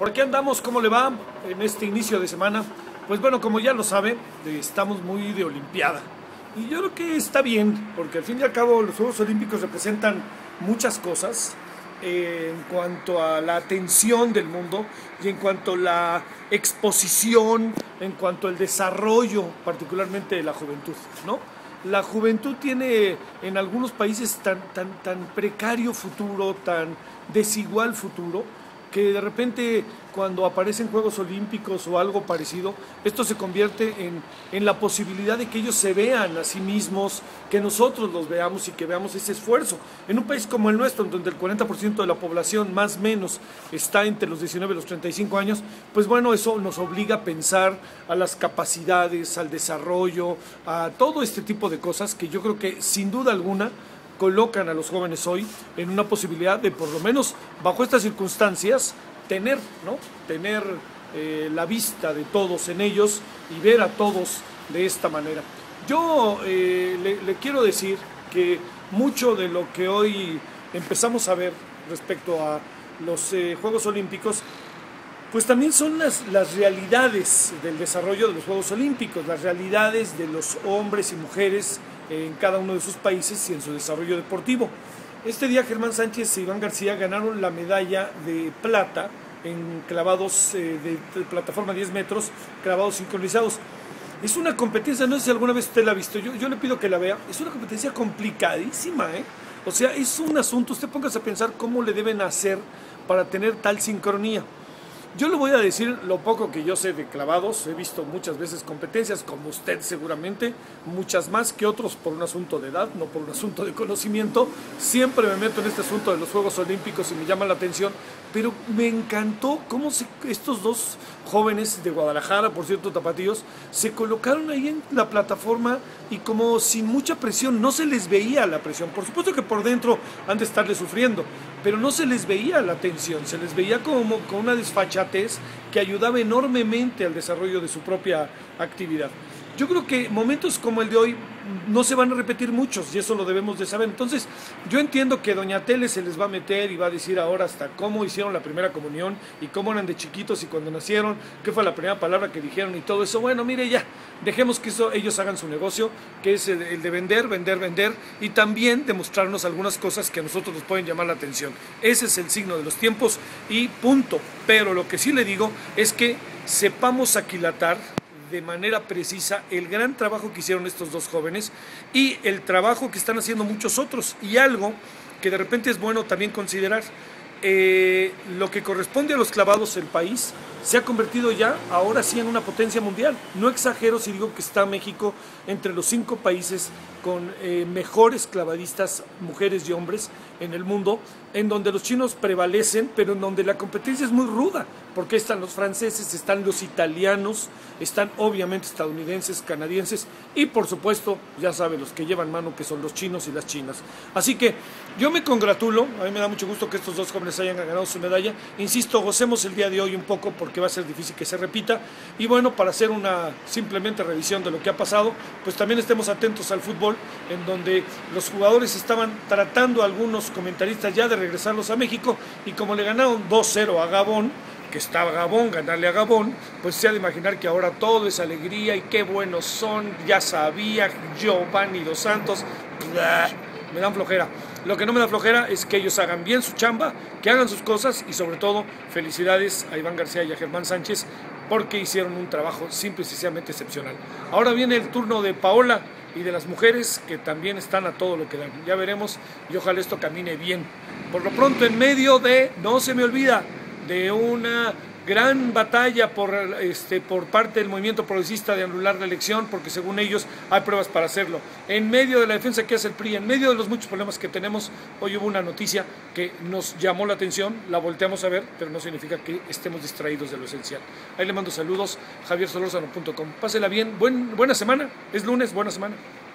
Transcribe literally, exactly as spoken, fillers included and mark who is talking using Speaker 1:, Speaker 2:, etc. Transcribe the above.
Speaker 1: ¿Por qué andamos? ¿Cómo le va en este inicio de semana? Pues bueno, como ya lo sabe, estamos muy de Olimpiada. Y yo creo que está bien, porque al fin y al cabo los Juegos Olímpicos representan muchas cosas eh, en cuanto a la atención del mundo y en cuanto a la exposición, en cuanto al desarrollo, particularmente de la juventud, ¿no? La juventud tiene en algunos países tan, tan, tan precario futuro, tan desigual futuro, que de repente cuando aparecen Juegos Olímpicos o algo parecido, esto se convierte en, en la posibilidad de que ellos se vean a sí mismos, que nosotros los veamos y que veamos ese esfuerzo. En un país como el nuestro, en donde el cuarenta por ciento de la población más o menos está entre los diecinueve y los treinta y cinco años, pues bueno, eso nos obliga a pensar a las capacidades, al desarrollo, a todo este tipo de cosas que yo creo que sin duda alguna colocan a los jóvenes hoy en una posibilidad de, por lo menos bajo estas circunstancias, tener, ¿no? tener eh, la vista de todos en ellos y ver a todos de esta manera. Yo eh, le, le quiero decir que mucho de lo que hoy empezamos a ver respecto a los eh, Juegos Olímpicos, pues también son las, las realidades del desarrollo de los Juegos Olímpicos, las realidades de los hombres y mujeres en cada uno de sus países y en su desarrollo deportivo. Este día Germán Sánchez e Iván García ganaron la medalla de plata en clavados eh, de, de plataforma diez metros, clavados sincronizados. Es una competencia, no sé si alguna vez usted la ha visto, yo, yo le pido que la vea, es una competencia complicadísima, ¿eh? O sea, es un asunto, usted póngase a pensar cómo le deben hacer para tener tal sincronía. Yo le voy a decir lo poco que yo sé de clavados, he visto muchas veces competencias, como usted seguramente, muchas más que otros por un asunto de edad, no por un asunto de conocimiento. Siempre me meto en este asunto de los Juegos Olímpicos y me llama la atención, pero me encantó cómo se, estos dos jóvenes de Guadalajara, por cierto, tapatíos, se colocaron ahí en la plataforma y como sin mucha presión, no se les veía la presión. Por supuesto que por dentro han de estarle sufriendo, pero no se les veía la tensión, se les veía como con una desfachatez que ayudaba enormemente al desarrollo de su propia actividad. Yo creo que momentos como el de hoy no se van a repetir muchos y eso lo debemos de saber. Entonces, yo entiendo que doña Tele se les va a meter y va a decir ahora hasta cómo hicieron la primera comunión y cómo eran de chiquitos y cuando nacieron, qué fue la primera palabra que dijeron y todo eso. Bueno, mire ya, dejemos que eso ellos hagan su negocio, que es el, el de vender, vender, vender y también demostrarnos algunas cosas que a nosotros nos pueden llamar la atención. Ese es el signo de los tiempos y punto. Pero lo que sí le digo es que sepamos aquilatar de manera precisa el gran trabajo que hicieron estos dos jóvenes y el trabajo que están haciendo muchos otros. Y algo que de repente es bueno también considerar, eh, lo que corresponde a los clavados, el país se ha convertido ya, ahora sí, en una potencia mundial. No exagero si digo que está México entre los cinco países con eh, mejores clavadistas, mujeres y hombres en el mundo, en donde los chinos prevalecen, pero en donde la competencia es muy ruda, porque están los franceses, están los italianos, están obviamente estadounidenses, canadienses y por supuesto, ya sabe, los que llevan mano, que son los chinos y las chinas. Así que yo me congratulo, a mí me da mucho gusto que estos dos jóvenes hayan ganado su medalla. Insisto, gocemos el día de hoy un poco porque va a ser difícil que se repita. Y bueno, para hacer una simplemente revisión de lo que ha pasado, pues también estemos atentos al fútbol, en donde los jugadores estaban tratando, algunos comentaristas, ya de regresarlos a México, y como le ganaron dos cero a Gabón, que estaba Gabón, ganarle a Gabón, pues se ha de imaginar que ahora todo es alegría y qué buenos son, ya sabía, Giovanni Dos Santos, blah, me dan flojera. Lo que no me da flojera es que ellos hagan bien su chamba, que hagan sus cosas y sobre todo felicidades a Iván García y a Germán Sánchez porque hicieron un trabajo simple y sencillamente excepcional. Ahora viene el turno de Paola y de las mujeres que también están a todo lo que dan. Ya veremos y ojalá esto camine bien. Por lo pronto, en medio de, no se me olvida, de una gran batalla por, este, por parte del movimiento progresista de anular la elección, porque según ellos hay pruebas para hacerlo. En medio de la defensa que hace el P R I, en medio de los muchos problemas que tenemos, hoy hubo una noticia que nos llamó la atención, la volteamos a ver, pero no significa que estemos distraídos de lo esencial. Ahí le mando saludos, javier solórzano punto com. Pásela bien, Buen, buena semana, es lunes, buena semana.